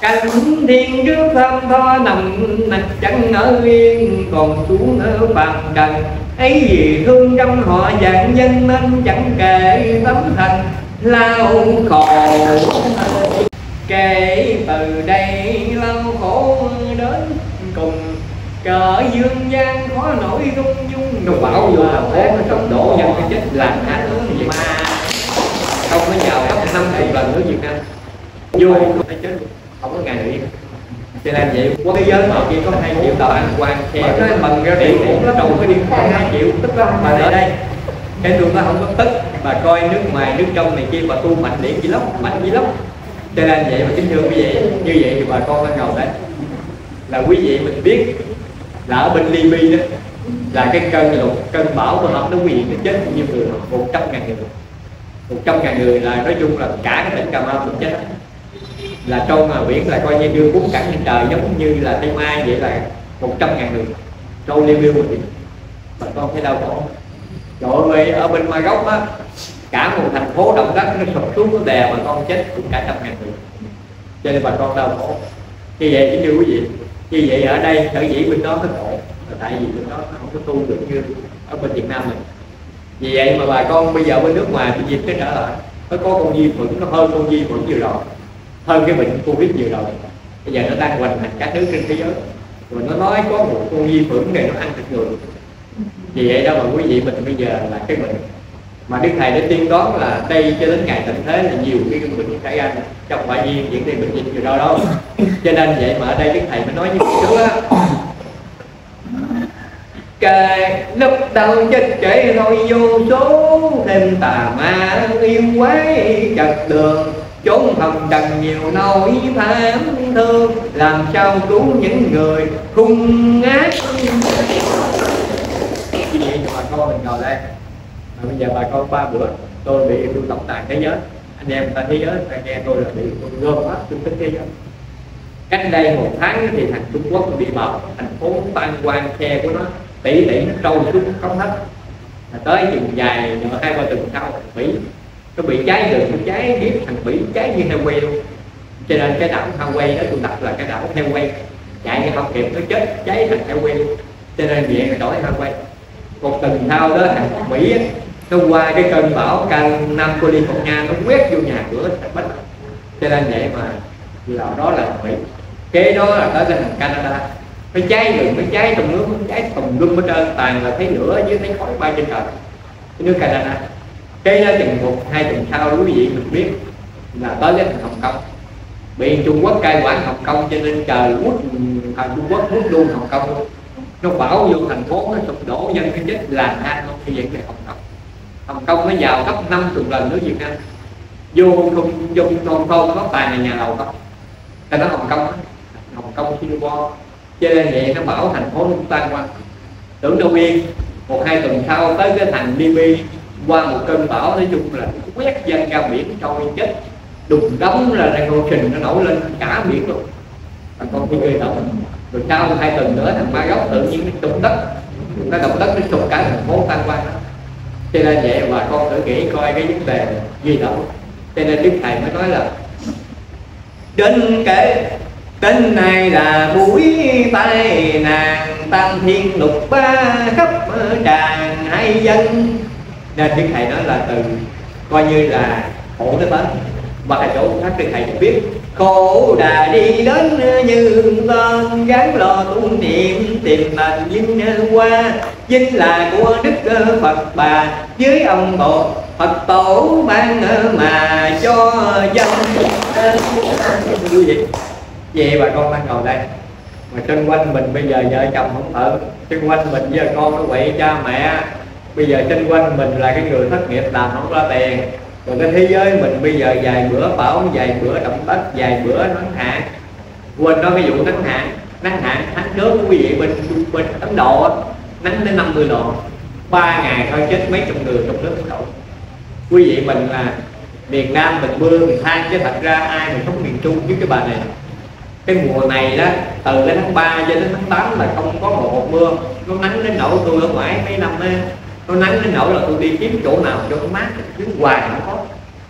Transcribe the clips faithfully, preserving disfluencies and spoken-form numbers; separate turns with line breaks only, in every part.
cánh thiên trước thơm tho nằm nằm chẳng ở yên, còn xuống ở phàm trần ấy vì thương trong họ dạng dân nên chẳng kể tấm thành lao khổ. Kể từ đây lao khổ đến cùng, cỡ dương gian khó nổi rung dung. Nó bảo vô thành phố nó trồng đổ dân cái chết làm hả mà không có giàu gấp năm chục lần nữa Việt Nam. Vô phải chết không có ngày nghỉ. Cho nên vậy quốc thế giới mà kia có hai triệu tàu ăn quan khe nó bằng ra điện cũng nó trồng cái điện khoảng hai triệu tức lắm mà ở đây cái đường nó không có tức. Bà coi nước ngoài nước trong này kia bà tu mạnh điện gì lắm mạnh gì lắm. Cho nên vậy mà kính thưa quý vị, như vậy thì bà con đang ngồi đấy là quý vị mình biết là ở bên Libya đó là cái cơn lục cơn bão của họ nó quý vị nó chết bao nhiêu người, một trăm ngàn người một trăm ngàn người là nói chung là cả cái tỉnh Cà Mau cũng chết. Là trong mà biển là coi như đưa cuốn cẳng trên trời giống như là Tây Mai vậy là một trăm ngàn người trôi Libya mình bà con thấy đau khổ. Trời ơi ở bên Maroc á cả một thành phố động đất nó sụp xuống nó đè bà con chết cũng cả trăm ngàn người. Cho nên bà con đau khổ. Như vậy chỉ như quý vị, như vậy ở đây sở dĩ bên đó có khổ là tại vì bên đó nó không có tu được như ở bên Việt Nam mình. Vì vậy mà bà con bây giờ bên nước ngoài bị dịch cái trở lại nó có con vi khuẩn nó hơn con vi khuẩn vừa rồi, hơn cái bệnh Covid vừa rồi. Bây giờ nó đang hoành hành các nước trên thế giới rồi nó nói có một con vi khuẩn này nó ăn thịt người. Vì vậy đó mà quý vị mình bây giờ là cái bệnh mà Đức Thầy đã tiên đoán là đây cho đến ngày tận thế là nhiều cái bệnh xảy ra trong phải nhiên những cái bệnh dịch vừa rồi đó. Cho nên vậy mà ở đây Đức Thầy mới nói như trước á, cái lúc đầu chết trễ thôi vô số, thêm tà ma yêu quái chật đường, chốn hồng trần nhiều nỗi tham thương, làm sao cứu những người hung ác. Như vậy bà con mình ngồi đây mà bây giờ bà con ba bữa tôi bị tôi tổng tài thế giới, anh em ta thế giới ta nghe tôi là bị tôi gom hết trung tích thế giới. Cách đây một tháng thì thằng Trung Quốc bị bạo thành phố tan quan khe của nó tỷ tỷ nó trôi xuống cống hết, là tới chừng dài hai ba tuần sau Mỹ nó bị cháy rừng, nó cháy biết thằng Mỹ cháy như heo quay luôn. Cho nên cái đảo Hawaii đó tôi đặt là cái đảo heo quay, chạy như không kịp nó chết cháy thành heo quay luôn. Cho nên vậy nó đổi Hawaii. Một tuần sau đó thằng Mỹ nó qua cái cơn bão cơn Nam California nó quét vô nhà cửa sạch bách. Cho nên vậy mà là đó là Mỹ. Kế đó là tới cái thằng Canada nó cháy rừng, nó cháy trong nước, nó cháy tùm lum hết trơn, toàn là thấy lửa với thấy khói bay trên trời. Cái nước Canada. Cái đó chừng một hai tuần sau quý vị mình biết là tới cái thằng Hồng Kông bị Trung Quốc cai quản Hồng Kông, cho nên trời quất thằng Trung Quốc quất luôn Hồng Kông luôn. Nó bão vô thành phố nó sụp đổ dân cái chết làng than luôn. Như vậy này Hồng Kông Hồng Kông nó giàu gấp năm mươi lần nữa Việt Nam. Vô không vô thôn thôn nó toàn là nhà lầu không. Ta nói Hồng Kông Hồng Kông Singapore. Cho nên vậy nó bảo thành phố nó tan qua. Tưởng đâu yên một hai tuần sau tới cái thành Libya qua một cơn bão, nói chung là quét dân ra biển trôi chết đùng đóng là đang ngô trình nó nổi lên cả biển luôn. Thằng con khi gây động rồi sau hai tuần nữa thằng Maroc tự nhiên nó trục đất, nó động đất nó trục cả thành phố tan qua. Cho nên vậy bà con thử nghĩ coi cái vấn đề gì đó. Cho nên Đức Thầy mới nói là đến kể tên này là buổi tai nạn, tam thiên lục ba khắp tràn hai dân. Nên Đức Thầy nói là từ coi như là khổ tới bến. Và tại chỗ khác Đức Thầy biết khổ đà đi đến như con gắng lo tu niệm tìm nền vinh hoa, vinh là của Đức Phật bà với ông tổ Phật tổ ban mà cho dân. Như vậy vậy bà con đang ngồi đây mà xung quanh mình bây giờ vợ chồng không thở, xung quanh mình giờ con nó quậy cha mẹ, bây giờ xung quanh mình là cái người thất nghiệp làm không ra tiền. Rồi cái thế giới mình bây giờ vài bữa bão, vài bữa động đất, vài bữa nắng hạn. Quên nói cái vụ nắng hạn, nắng hạn tháng trước quý vị bên bên Ấn Độ nắng đến năm mươi độ, ba ngày thôi chết mấy chục người trong nước Ấn Độ. Quý vị mình là miền Nam mình mưa mình than, chứ thật ra ai mà sống miền Trung với cái bà này. Cái mùa này đó từ cái tháng ba cho đến tháng tám là không có một hột mưa. Nó nắng đến nỗi tôi ở ngoài mấy năm á, nó nắng đến nỗi là tôi đi kiếm chỗ nào cho nó mát, cứ hoài không có.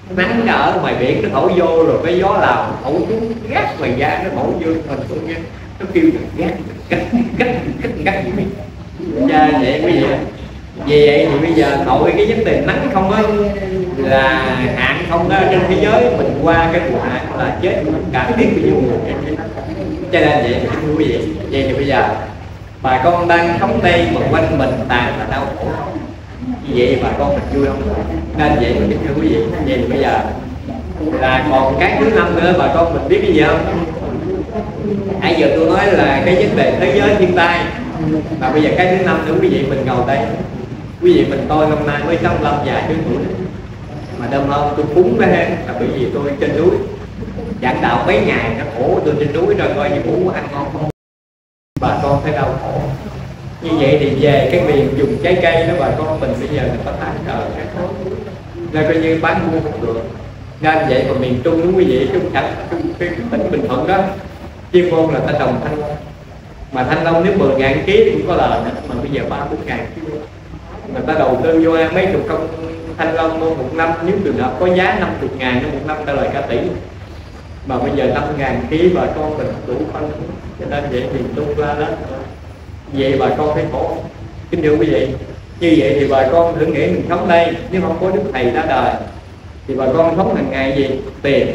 nắng ở ngoài biển nó thổi vô rồi cái gió làm thổi xuống gắt ngoài da nó thổi vô mình cũng nghe nó kêu là gắt gắt gắt gắt gắt gì cha vậy quý vị. Vì vậy thì bây giờ nội cái vấn đề nắng không á là hạn không á trên thế giới mình qua cái mùa hạn là chết cả biết bao nhiêu người. Cho nên vậy thưa quý vị, vậy thì bây giờ bà con đang sống đây mà quanh mình toàn là đau khổ, như vậy bà con mình vui không? Nên vậy mà thưa quý vị, vậy thì bây giờ là còn cái thứ năm nữa bà con mình biết cái gì không? Nãy giờ tôi nói là cái vấn đề thế giới thiên tai, mà bây giờ cái thứ năm nữa quý vị mình ngồi đây, quý vị mình tôi hôm nay mới sáu mươi lăm vài thứ tuổi mà đâm hôm tôi cúng cái hết là bởi vì tôi trên núi giảng đạo mấy ngày nó khổ, tôi trên núi rồi coi như ngủ ăn ngon không, bà con thấy đau khổ. Như vậy thì về cái miền dùng trái cây đó bà con mình bây giờ mình có tán cờ cái khối nên coi như bán mua không được. Nên vậy mà miền Trung đúng quý vị, Trung Cảnh, Trung cái tỉnh Bình Thuận đó chuyên môn là ta trồng thanh long, mà thanh long nếu mười ngàn ký cũng có lời nữa, mà bây giờ ba bốn ngàn ký người ta đầu tư vô mấy chục công thanh long một năm, nếu trường hợp có giá năm mươi ngàn một năm ta lời cả tỷ, mà bây giờ năm ngàn ký bà con mình đủ phân, cho nên vậy thì tung ra đó. Vậy bà con thấy khổ. Kính thưa quý vị, như vậy thì bà con thử nghĩ mình sống đây nếu không có Đức Thầy ra đời thì bà con sống hàng ngày gì? Tiền.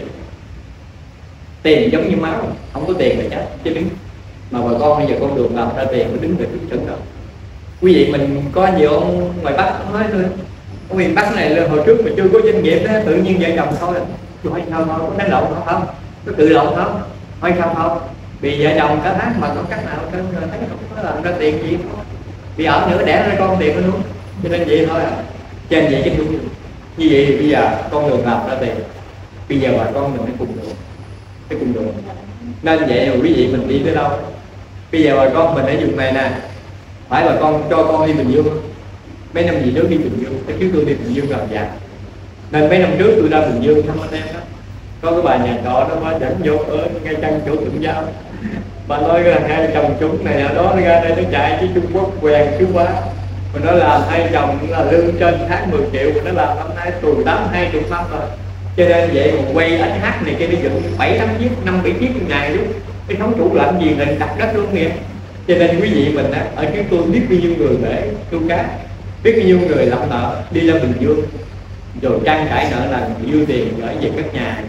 Tiền giống như máu, không có tiền là chết chứ đứng. Mà bà con bây giờ con đường làm ra tiền mới đứng về trước trận rồi. Quý vị mình có nhiều ông ngoài Bắc nói thôi, ở miền Bắc này là hồi trước mà chưa có doanh nghiệp đó, tự nhiên vợ chồng thôi tôi hỏi sao thôi, có đánh lộn không không, có tự lộn không, hỏi sao không, vì vợ chồng cả tháng mà có cách nào thấy không có làm ra tiền gì không, vì ở nữa đẻ ra con tiền nó luôn, cho nên vậy thôi à. Cho nên vậy chứ đúng như vậy thì bây giờ con đường làm ra tiền, bây giờ bà con mình phải cùng đường, phải cùng đường. Nên vậy rồi quý vị mình đi tới đâu? Bây giờ bà con mình ở vùng này nè, phải bà con cho con đi Bình Dương. Mấy năm gì trước đi Bình Dương, cái trước tôi đi Bình Dương làm vàng, nên mấy năm trước tôi ra Bình Dương thăm anh em đó, có cái bà nhà trọ đó bà dẫn vô ở ngay chân chỗ Tượng Giao, bà nói là hai chồng chúng này ở đó ra đây nó chạy với Trung Quốc quen chứ quá, mà nó làm hai chồng là lương trên tháng mười triệu, mà nó làm năm nay tuần tám hai chục năm rồi. Cho nên vậy mà quay ét hát này kia nó dựng bảy tám chiếc, năm bảy chiếc một ngày luôn, cái thống chủ làm gì hình đặt đất luôn kìa. Cho nên quý vị mình á, ở chúng tôi biết bao nhiêu người để tu cá, biết bao nhiêu người lặn nợ đi ra Bình Dương rồi trang trải nợ nần dư tiền gửi về các nhà.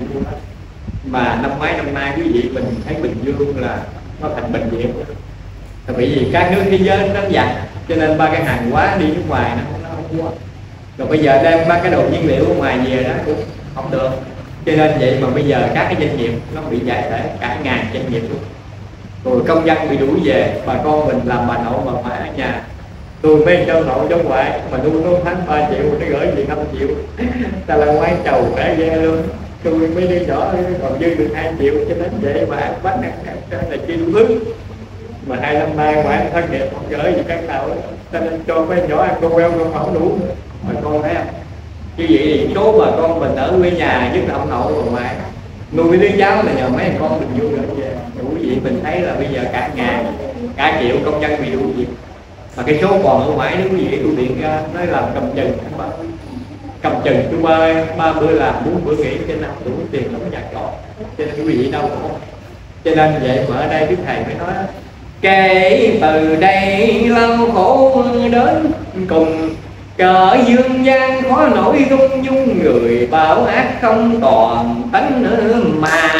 Mà năm mấy năm nay quý vị mình thấy Bình Dương là nó thành bệnh viện, là bởi vì các nước thế giới nó giặt, cho nên ba cái hàng hóa đi nước ngoài nó không, nó không có. Rồi bây giờ đem ba cái đồ nhiên liệu ở ngoài về đó cũng không được. Cho nên vậy mà bây giờ các cái doanh nghiệp nó bị giải thể cả ngàn doanh nghiệp luôn. Rồi công dân bị đuổi về, bà con mình làm bà nội mà phải ở nhà. Tôi mấy cháu nội cháu ngoại mà nuôi nó tháng ba triệu, nó gửi về năm triệu. Ta là ngoái chầu cả ghe luôn. Tôi mấy đứa nhỏ còn dư được hai triệu, cho nên vậy mà bắt nặng là chi hướng. Mà hai năm ba ngoại thất nghiệp không gửi gì các nào, cho nên cho mấy nhỏ ăn con queo con không đủ. Mà con thấy không? Như vậy thì số bà con mình ở quê nhà, nhất là ông nội và ngoại nuôi mấy đứa cháu là nhờ mấy con mình vui rồi về. Quý vị mình thấy là bây giờ cả ngàn, cả triệu công dân bị đủ việc. Mà cái số còn ở ngoài nếu quý vị tôi điện ra nói làm cầm chừng, cầm chừng tôi ba ba bữa làm bốn bữa nghỉ, cho nên đủ tiền không có nhà trọ, cho nên quý vị đâu khổ. Cho nên vậy mà ở đây Đức Thầy mới nói kể từ đây lâu khổ đến cùng, cỡ dương gian khó nổi rung dung, người bảo ác không còn tánh nữa mà.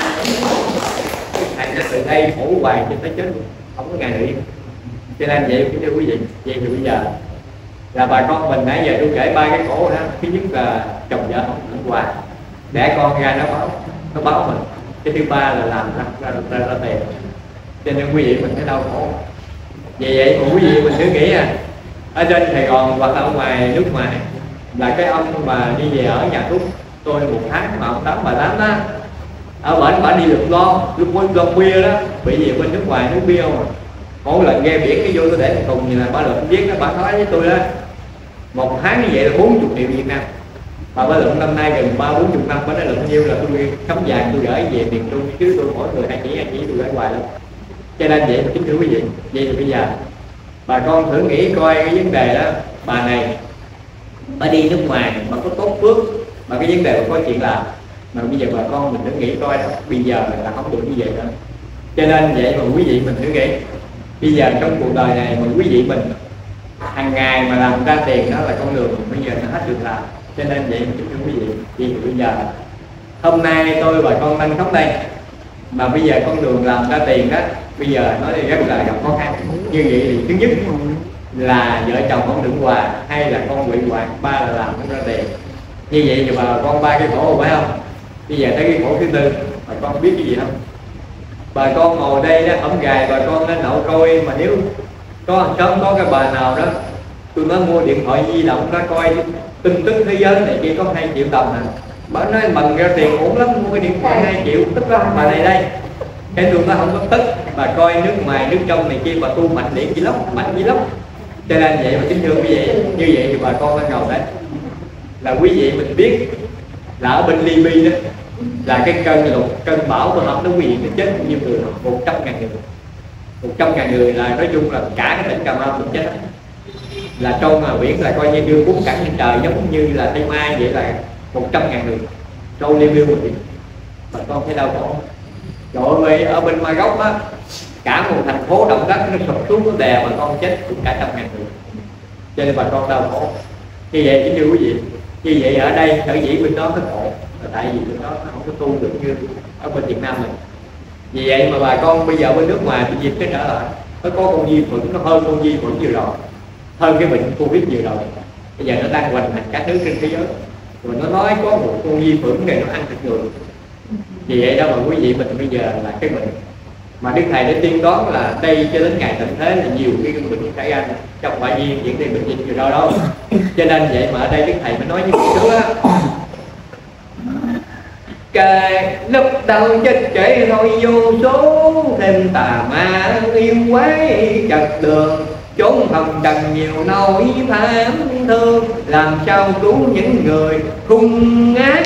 Thầy sẽ từ đây khổ hoài cho tới chết luôn, không có ngày nghỉ. Cho nên vậy thưa quý vị, vậy thì bây giờ là bà con mình nãy giờ tôi kể ba cái khổ đó. Thứ nhất là chồng vợ không thuận hòa, đẻ con ra nó báo, nó báo mình. Cái thứ ba là làm ra ra, ra, ra tiền. Cho nên quý vị mình thấy đau khổ. Vậy vậy mà quý vị mình thử nghĩ à, ở trên Sài Gòn hoặc là ở ngoài nước ngoài là cái ông mà đi về ở nhà thuốc tôi một tháng mà ông tám bà tám đó, ở bển bà đi lượm lon lúc lon bia đó, bị gì bên nước ngoài nước bia mà mỗi lần ghe biển cái vô tôi để cùng như là bà lượm viết đó, bà nói với tôi đó một tháng như vậy là bốn mươi triệu Việt Nam. Bà bà lượm năm nay gần ba bốn chục năm, bà nói lượm nhiêu là tôi cắm vàng tôi gửi về miền Trung, chứ tôi mỗi người hai chỉ hai chỉ tôi gửi hoài lắm. Cho nên vậy mà kính thưa quý vị, vậy thì bây giờ bà con thử nghĩ coi cái vấn đề đó, bà này bà đi nước ngoài mà có tốt phước mà cái vấn đề mà có chuyện làm. Mà bây giờ bà con mình thử nghĩ coi đó, bây giờ là không được như vậy nữa. Cho nên vậy mà quý vị mình thử nghĩ, bây giờ trong cuộc đời này mà quý vị mình hàng ngày mà làm ra tiền, đó là con đường bây giờ nó hết được làm. Cho nên vậy mà thưa quý vị, vì bây giờ hôm nay tôi bà con đang sống đây, mà bây giờ con đường làm ra tiền đó bây giờ nó rất là gặp khó khăn. Như vậy thì thứ nhất là vợ chồng không đừng hòa, hay là con bị hoạn, ba là làm không ra tiền. Như vậy thì bà con ba cái khổ phải không? Bây giờ tới cái khổ thứ tư, bà con biết cái gì không? Bà con ngồi đây đó, ổng gài bà con lên nậu coi, mà nếu có sớm có cái bà nào đó tôi nói mua điện thoại di động đó coi tin tức thế giới này kia có hai triệu đồng nè, bà nói bằng ra tiền ổn lắm, mua cái điện thoại hai triệu tức lắm. Bà này đây cái tôi nó không có tức, bà coi nước ngoài nước trong này kia bà tu mạnh điện gì lắm, mạnh gì lắm. Cho nên vậy mà kính thưa quý vị, như vậy thì bà con đang ngồi đấy là quý vị mình biết là ở bên Libya đó là cái cơn lục cơn bão của họ nó quý vị nó chết bao nhiêu người, một trăm ngàn người, một trăm ngàn người là nói chung là cả cái tỉnh Cà Mau cũng chết. Là trong mà biển là coi như đưa cuốn cẳng trên trời, giống như là Tây Mai vậy, là một trăm ngàn người trong Libya mình. Bà con thấy đau khổ. Trời ơi, ở bên Maroc á, cả một thành phố động đất nó sụp xuống nó đè bà con chết cũng cả trăm ngàn người. Cho nên bà con đau khổ. Như vậy chính như quý vị, như vậy ở đây sở dĩ bên đó nó khổ là tại vì bên đó nó không có tu được như ở bên Việt Nam mình. Vì vậy mà bà con bây giờ bên nước ngoài bị dịch cái trở lại, nó có con vi khuẩn nó hơn con vi khuẩn vừa rồi, hơn cái bệnh Covid vừa rồi. Bây giờ nó đang hoành hành các thứ trên thế giới, rồi nó nói có một con vi khuẩn này nó ăn thịt người. Vì vậy đó mà quý vị mình bây giờ là cái bệnh mà Đức Thầy đã tiên đoán là đây cho đến ngày tận thế là nhiều cái bệnh xảy ra trong phải nhiên những cái bệnh dịch vừa rồi đâu. Cho nên vậy mà ở đây Đức Thầy mới nói với người trước á, cái lúc đầu chết trẻ thôi vô số, thêm tà ma yêu quái chật đường, chốn hồng trần nhiều nỗi tham thương, làm sao cứu những người hung ác.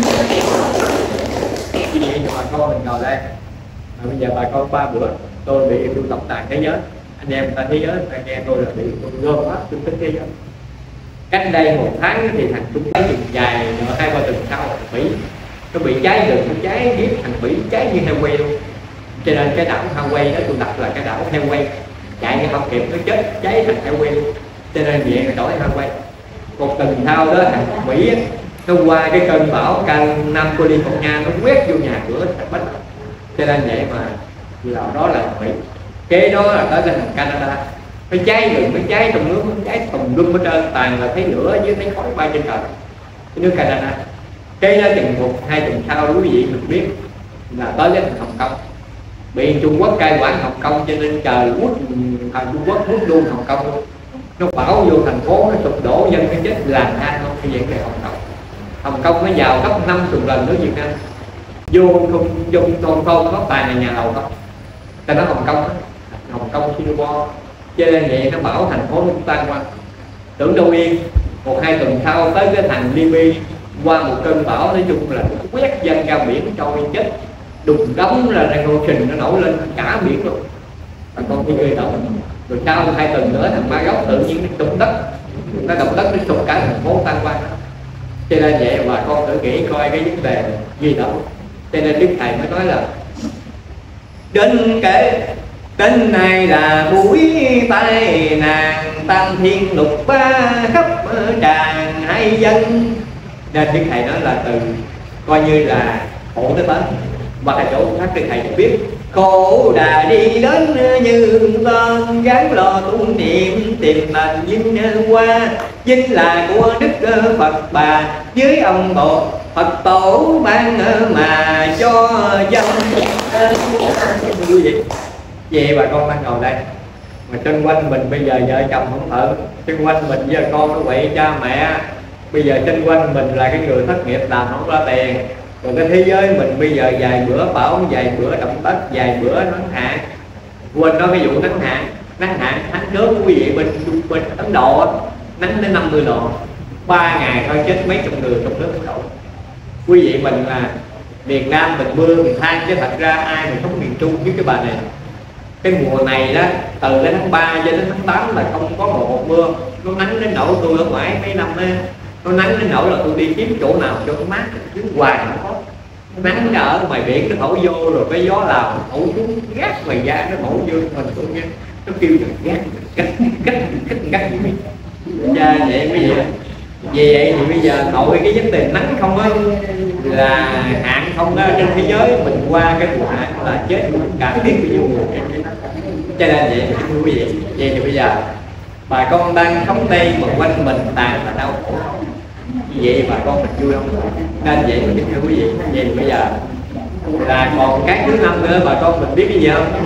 Như vậy cho bà con mình ngồi đây, mà bây giờ bà con ba bữa tôi bị tôi tổng tài thế giới, anh em ta thế giới ta nghe tôi là bị tôi gom hết tôi tính thế giới. Cách đây một tháng thì thằng Trung thấy đường dài nữa hai ba tuần sau Mỹ nó bị cháy rừng, nó cháy giết thằng Mỹ cháy như heo quay luôn. Cho nên cái đảo heo quay đó tôi đặt là cái đảo heo quay, chạy như không kịp nó chết cháy thành heo quay luôn. Cho nên vậy là đổi heo quay. Một tuần sau đó thằng Mỹ nó qua cái cơn bão Can Nam California nó quét vô nhà cửa thằng Bách. Cho nên vậy mà là đó là Mỹ. Kế đó là tới cái thằng Canada, nó cháy rừng, nó cháy trong nước, nó cháy tùm lum hết trơn, toàn là thấy lửa với thấy khói bay trên trời. Cái nước Canada. Cái đó chừng một hai tuần sau quý vị mình biết là tới cái thằng Hồng Kông, bị Trung Quốc cai quản Hồng Kông, cho nên trời quất thằng Trung Quốc quất luôn Hồng Kông luôn. Nó bão vô thành phố nó sụp đổ, dân cái chết làng than không. Như vậy cái Hồng Kông, Hồng Kông nó giàu gấp năm chục lần nữa Việt Nam. Vô không vô thôn thôn có toàn là nhà lầu không. Ta nói Hồng Kông đó, Hồng Kông Singapore. Cho nên vậy nó bảo thành phố nó tan qua. Tưởng đâu yên, một hai tuần sau tới cái thành Libya qua một cơn bão, nói chung là quét dân ra biển trôi chết đùng đóng là ra con trình nó nổi lên cả biển luôn. Và con khi ghê động. Rồi sau hai tuần nữa thằng Ma Gốc tự nhiên nó động đất, nó động đất nó sụp cả thành phố tan qua. Cho nên vậy mà con thử nghĩ coi cái vấn đề gì đó. Cho nên Đức Thầy mới nói là đến kể tên này là buổi tai nạn, tam thiên lục ba khắp tràn hai dân. Nên Đức Thầy nói là từ coi như là khổ tới bến. Và tại chỗ khác Đức Thầy biết khổ đã đi đến như con gắng lo tu niệm tìm bằng vinh hoa. Vinh là của Đức Phật Bà với ông Bộ Phật Tổ ban mà cho dân. Như vậy vậy bà con đang ngồi đây mà xung quanh mình bây giờ vợ chồng không thở, xung quanh mình giờ con nó quậy cha mẹ, bây giờ xung quanh mình là cái người thất nghiệp làm không ra tiền. Còn cái thế giới mình bây giờ vài bữa bão, vài bữa động đất, vài bữa nắng hạn. Quên nói cái vụ nắng hạn, nắng hạn tháng trước quý vị bên bên Ấn Độ nắng đến năm mươi độ, ba ngày thôi chết mấy chục người trong nước Ấn Độ. Quý vị mình là miền Nam mình mưa mình than, chứ thật ra ai mình sống miền Trung với cái bà này. Cái mùa này đó từ đến tháng ba cho đến tháng tám là không có một mưa, nó nắng đến nỗi tôi ở ngoài mấy năm ấy, nó nắng đến nỗi là tôi đi kiếm chỗ nào cho nó mát chứ hoài không có. Nắng ở ngoài biển nó thổi vô rồi cái gió làm thổi xuống gắt ngoài da nó thổi vô mình tôi nghe nó kêu là gắt gắt gắt gắt gắt như cha vậy quý vị. Vì vậy thì bây giờ nội cái vấn đề nắng không á là hạn không đó trên thế giới mình qua cái mùa hạn là chết cả tiếng bị vô người. Cho nên vậy thưa quý vị, vậy thì bây giờ bà con đang sống đây mà quanh mình toàn là đau khổ, như vậy bà con mình vui không? Nên vậy thì thưa quý vị, vậy thì bây giờ là còn cái thứ năm nữa bà con mình biết cái gì không?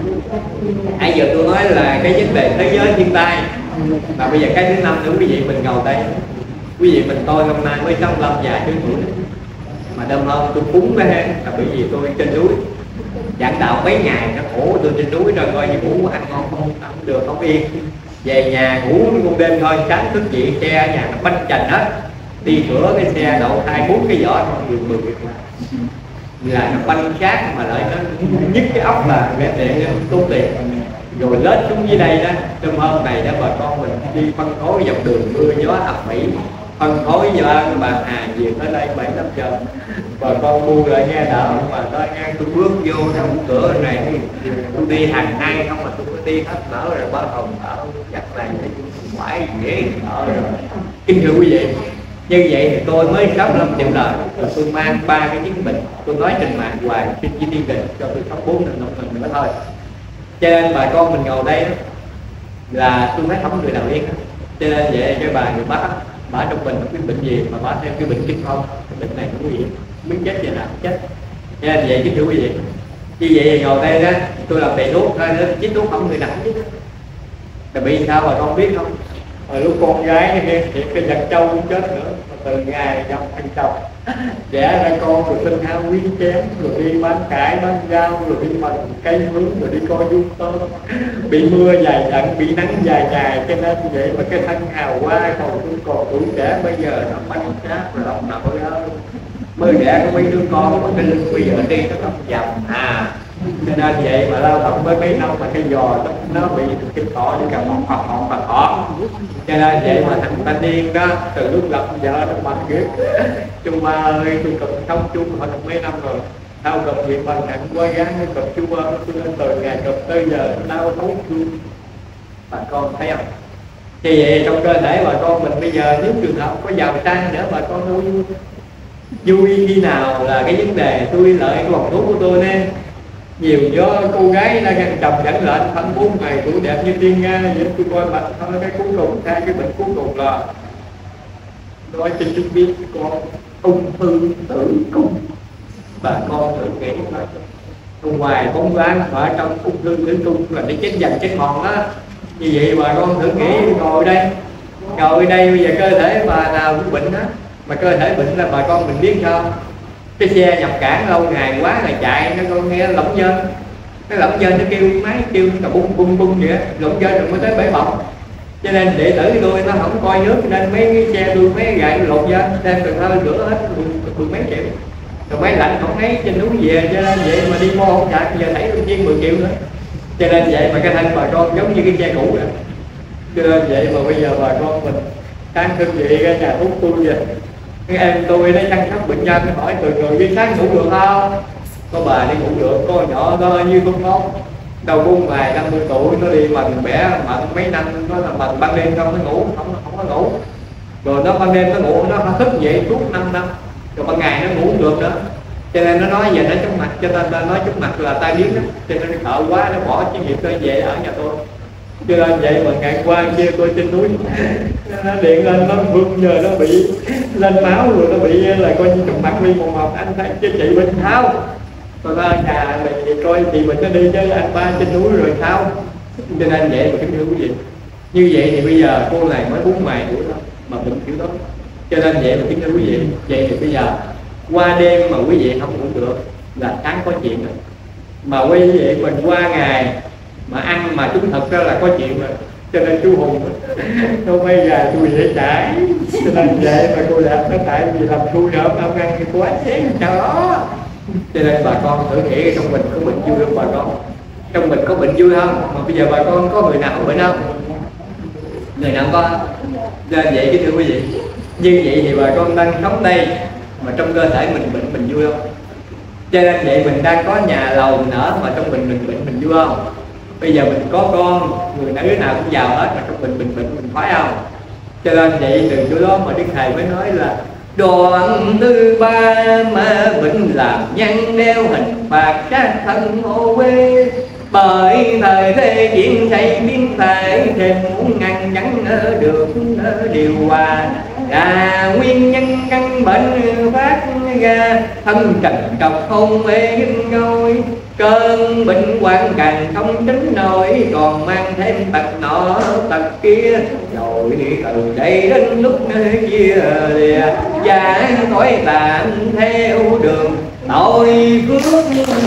Nãy giờ tôi nói là cái vấn đề thế giới thiên tai, mà bây giờ cái thứ năm nữa quý vị mình ngồi đây, quý vị mình coi hôm nay mới sáu mươi lăm già chứ tuổi mà đâm hôm tôi cúng cái là bởi vì tôi trên núi giảng đạo mấy ngày nó khổ, tôi trên núi rồi coi như ngủ ăn ngon không, không được không yên, về nhà ngủ một đêm thôi, sáng thức dậy xe ở nhà nó banh chành hết, đi cửa cái xe đậu hai bốn cái vỏ thôi đường mười là nó banh sát mà lại nó nhức cái ốc là mẹ tiện tốn tiền. Rồi lết xuống dưới đây đó, trong hôm này đó bà con mình đi phân phối dọc đường mưa gió ập mỹ, phân phối cho bà Hà về tới đây bảy năm giờ, bà con mua lại nghe đạo mà tôi nghe tôi bước vô trong cửa này tôi đi hàng ngày không mà tôi có đi hết nở rồi ba hồng ở giặt này phải dễ ở rồi. Kính thưa quý vị, như vậy thì tôi mới sáu mươi lăm triệu lời, tôi mang ba cái chứng bệnh, tôi nói trên mạng hoài xin chỉ tiên định cho tôi sống bốn năm năm nữa thôi. Cho nên bà con mình ngồi đây đó, là tôi thấy không người nào yên. Cho nên vậy cho bà người bác bà trong mình cái bệnh gì mà bà theo cái bệnh kinh không, cái bệnh này cũng gì muốn chết vậy nào chết. Cho nên vậy chứ thưa quý vị, như vậy thì ngồi đây đó tôi làm thầy thuốc thôi nữa, chích thuốc không người nào chứ. Rồi bị sao bà con biết không? Rồi lúc con gái thì cái giật trâu cũng chết nữa, từ ngày trong ăn trâu đẻ ra con rồi sinh hao quý chén, rồi đi bán cải bán rau, rồi đi bằng cây mướn, rồi đi coi YouTube, bị mưa dài trận, bị nắng dài dài, cho nên vậy mà cái thân hào hoa còn tôi còn tuổi trẻ bây giờ nó bánh sát rồi lòng nào đó mới đẻ có mấy đứa con mà cái lưng bây giờ đi nó không dầm à. Cho nên vậy mà lao động với mấy năm mà cái giò nó bị cái cỏ như cả một hoặc một hoặc họ. Cho nên vậy mà thằng thanh niên đó từ lúc gặp vợ nó bằng ghét chung ba ơi tôi cần sống chung họ được mấy năm rồi, tao cần việc bằng nặng quá gán cái cần chung ba tôi lên từ ngày gặp tới giờ tao thấu chung. Bà con thấy không? Thì vậy trong cơ thể bà con mình bây giờ nếu trường hợp có giàu sang nữa bà con đâu vui. Vui khi nào là cái vấn đề tôi lợi cái vòng thuốc của tôi nè. Nhiều do cô gái đang ngăn chồng dẫn lệnh thân bốn ngày tuổi đẹp như tiên nga vậy tôi coi mặt thôi, cái cuối cùng hai cái bệnh cuối cùng là nói cho tôi biết con ung thư tử cung. Bà con thử nghĩ thôi, ngoài bóng ván ở trong ung thư tử cung là để chết dần chết mòn đó. Như vậy bà con thử nghĩ ngồi đây ngồi đây bây giờ cơ thể bà nào cũng bệnh đó, mà cơ thể bệnh là bà con mình biết sao? Cái xe nhập cảng lâu ngày quá là chạy nó con nghe lỏng dơ, cái lỏng dơ nó kêu máy kêu nó bung bung bung vậy, lỏng dơ rồi mới tới bể bọc. Cho nên đệ tử tôi nó không coi nước nên mấy cái xe tôi mấy gậy lột dơ đem Cần Thơ rửa hết mười mấy triệu, rồi máy lạnh không thấy trên núi về. Cho nên vậy mà đi mua không chạy giờ thấy tôi chiên mười triệu nữa. Cho nên vậy mà cái thân bà con giống như cái xe cũ rồi. Cho nên vậy mà bây giờ bà con mình đang thương vị cái nhà thuốc tôi vậy. Cái em tôi nó chăm sóc bệnh nhân hỏi từ người đi sáng ngủ được không? Có bà đi ngủ được, có nhỏ đó như con ngón đầu buông vài năm mươi tuổi nó đi bằng bẻ mận mấy năm nó là bằng ban đêm không nó ngủ, không không có ngủ. Rồi nó ban đêm nó ngủ nó thức dậy suốt năm năm, rồi ban ngày nó ngủ được nữa. Cho nên nó nói về nó chống mặt, cho nên nói chống mặt là tai biến đó. Cho nên nó sợ quá nó bỏ cái nghiệp tôi về ở nhà tôi. Cho nên vậy mà ngày qua kia tôi trên núi nó điện lên nó vương giờ nó bị lên máu rồi nó bị là coi như trùng mặt đi một một anh thấy chứ chị bệnh tháo tôi nói nhà mình thì coi chị mình nó đi chứ anh ba trên núi rồi sao. Cho nên vậy mà kính thưa quý vị, như vậy thì bây giờ cô này mới bốn mày tuổi đó mà bệnh kiểu đó. Cho nên vậy mà kính thưa quý vị, vậy thì bây giờ qua đêm mà quý vị không ngủ được là sáng có chuyện rồi, mà quý vị mình qua ngày mà ăn mà chúng thật ra là có chuyện rồi. Cho nên chú Hùng tôi bây giờ tôi dễ chảy. Cho nên vậy mà cô đẹp nó tại vì làm thu nhập ông ăn thì quá chén sao đó. Cho nên bà con thử nghĩ trong mình có bệnh vui không bà con? Trong mình có bệnh vui không? Mà bây giờ bà con có người nào có bệnh không? Người nào có? Nên vậy cái thưa quý vị, Như vậy thì bà con đang sống đây mà trong cơ thể mình bệnh, mình vui không? Cho nên vậy mình đang có nhà lầu nở mà trong mình mình bệnh, mình vui không? Bây giờ mình có con, người nữ nào cũng giàu hết mà trong mình mình bệnh, mình khoái không? Cho nên vậy từ chỗ đó mà Đức Thầy mới nói là đoạn thứ ba mà bệnh làm nhân đeo hình phạt sát thân ô quê, bởi thời thế chuyện xảy biến thể thêm muốn ngăn chặn được điều hòa là nguyên nhân căn bệnh phát ra thân trần trọc không ê ngôi, cơn bệnh hoạn càng không tránh nổi còn mang thêm tật nọ tật kia, rồi từ đây đến lúc chia lìa và cõi tạm theo đường tội phước.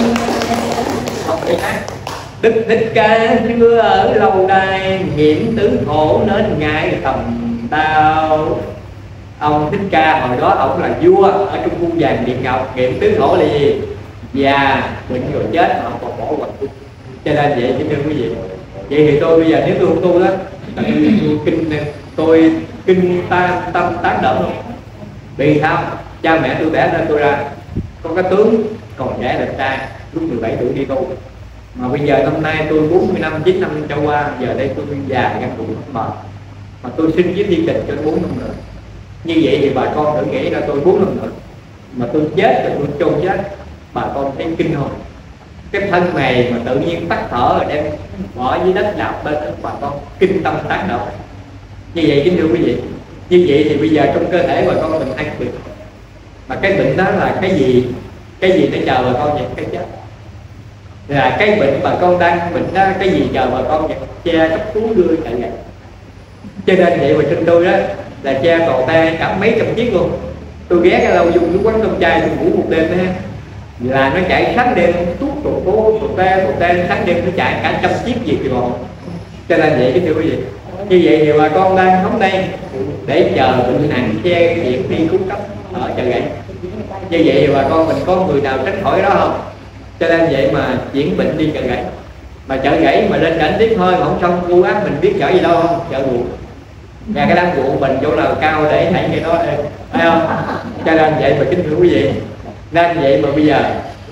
Đức Thích Ca xưa ở lâu đài hiểm tử khổ nên ngại thầm tao. Ông Thích Ca hồi đó ông là vua ở trong cung vàng điện ngọc, hiểm tứ khổ là gì? Già, bệnh rồi chết mà ông còn bỏ hoài. Cho nên vậy chứ thưa quý vị, vậy thì tôi bây giờ nếu tôi không tu đó, tôi, tôi kinh tôi kinh tam tâm tán đỡ không? Vì sao? Cha mẹ tôi đẻ ra tôi ra có cái tướng còn trẻ đẹp trai, lúc mười bảy tuổi đi tu. Mà bây giờ năm nay tôi bốn mươi năm, chín năm trôi qua, giờ đây tôi già gan cũng mệt. Mà tôi xin với thiên đình cho bốn năm nữa. Như vậy thì bà con thử nghĩ ra tôi bốn năm nữa mà tôi chết rồi tôi chôn chết, bà con thấy kinh không? Cái thân này mà tự nhiên tắt thở rồi đem bỏ dưới đất đạp bên đó, bà con kinh tâm tán động. Như vậy kính thưa quý vị, như vậy thì bây giờ trong cơ thể bà con mình hay bệnh, mà cái bệnh đó là cái gì? Cái gì để chờ bà con vậy? Cái chết. Là cái bệnh bà con đang bệnh đó, cái gì chờ bà con vậy? Che cấp cứu đưa chạy vậy. Cho nên vậy mà trên tôi đó là che cò tay cả mấy trăm chiếc luôn. Tôi ghé cái lâu dùng cái quán tôm chai tôi ngủ một đêm đó, là nó chạy sáng đêm tuốt tổ phố tổ te tổ te sáng đêm nó chạy cả trăm chiếc gì kìa bọn. Cho nên vậy cái thưa quý vị, như vậy thì bà con đang sống đây để chờ bệnh nặng che chuyển đi cứu cấp ở chợ gậy. Như vậy thì bà con mình có người nào tránh khỏi đó không? Cho nên vậy mà chuyển bệnh đi chợ gậy, mà chợ gãy mà lên cảnh tiếp thôi mà không xong ngu ác mình biết chợ gì đâu không? Chợ ruộng. Và cái đám ruộng mình chỗ nào cao để thấy cái đó đây, phải không? Cho nên vậy mà kính thưa quý vị, nên vậy mà bây giờ